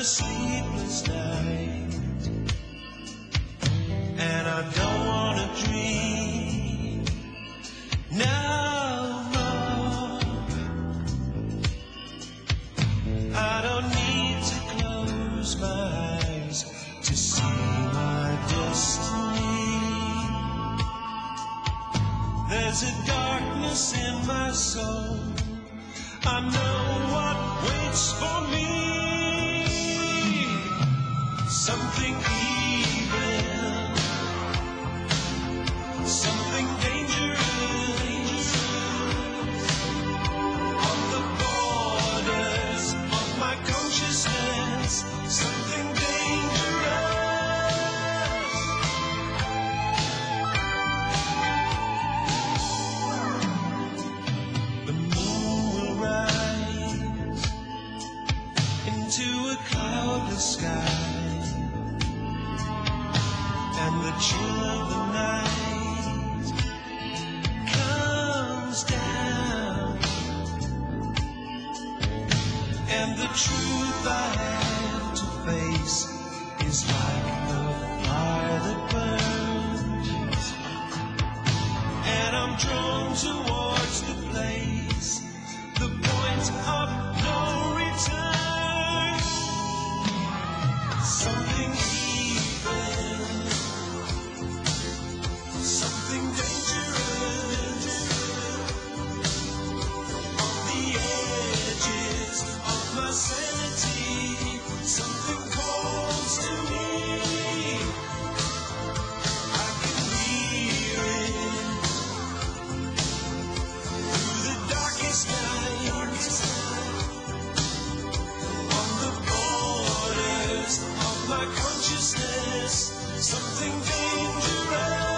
a sleepless night, and I don't want to dream no more. I don't need to close my eyes to see my destiny. There's a darkness in my soul, I know what waits for me. Something evil, something dangerous, on the borders of my consciousness. Something dangerous. The moon will rise into a cloudless sky, and the chill of the night comes down, and the truth I have to face is like the fire that burns, and I'm drawn towards the place, the point of no return. Something evil, something dangerous, on the edges of my sanity. Something calls to me, I can hear it through the darkest night, on the borders of my consciousness. Something dangerous.